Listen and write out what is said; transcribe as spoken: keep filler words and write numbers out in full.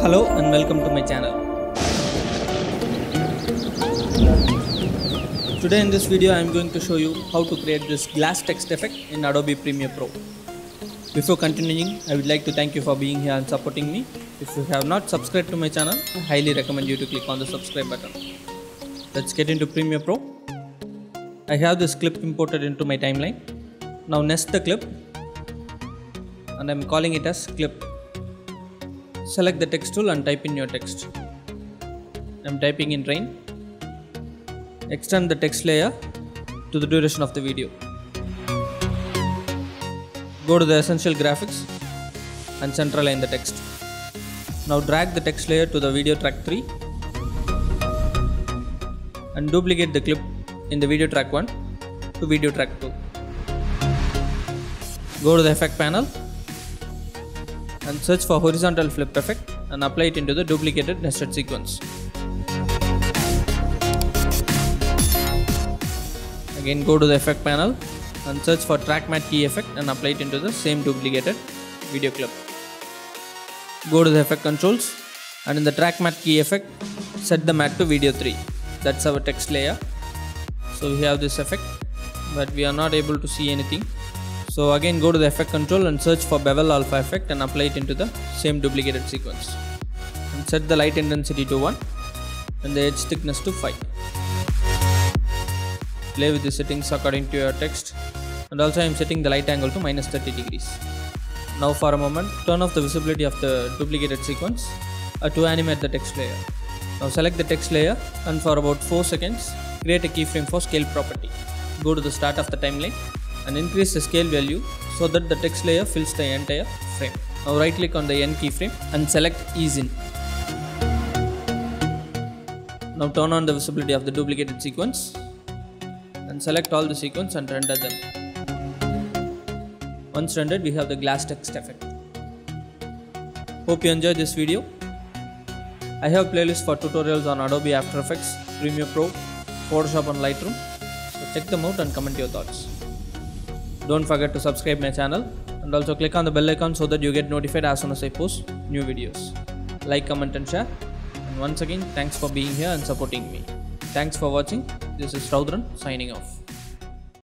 Hello and welcome to my channel. Today in this video I am going to show you how to create this glass text effect in Adobe Premiere Pro. Before continuing, I would like to thank you for being here and supporting me. If you have not subscribed to my channel, I highly recommend you to click on the subscribe button. Let's get into Premiere Pro. I have this clip imported into my timeline. Now nest the clip and I am calling it as clip. Select the text tool and type in your text. I am typing in rain. Extend the text layer to the duration of the video. Go to the essential graphics and centerline the text. Now drag the text layer to the video track three and duplicate the clip in the video track one to video track two. Go to the effect panel and search for horizontal flip effect and apply it into the duplicated nested sequence. Again go to the effect panel and search for track matte key effect and apply it into the same duplicated video clip. Go to the effect controls and in the track matte key effect set the matte to video three. That's our text layer. So we have this effect but we are not able to see anything. So again go to the effect control and search for bevel alpha effect and apply it into the same duplicated sequence. And set the light intensity to one and the edge thickness to five. Play with the settings according to your text, and also I am setting the light angle to minus thirty degrees. Now for a moment turn off the visibility of the duplicated sequence uh, to animate the text layer. Now select the text layer and for about four seconds create a keyframe for scale property. Go to the start of the timeline and increase the scale value so that the text layer fills the entire frame. Now right click on the N keyframe and select ease in. Now turn on the visibility of the duplicated sequence and select all the sequence and render them. Once rendered, we have the glass text effect. Hope you enjoyed this video. I have playlists for tutorials on Adobe After Effects, Premiere Pro, Photoshop and Lightroom. So check them out and comment your thoughts. Don't forget to subscribe my channel and also click on the bell icon so that you get notified as soon as I post new videos. Like, comment and share. And once again, thanks for being here and supporting me. Thanks for watching. This is Raudran signing off.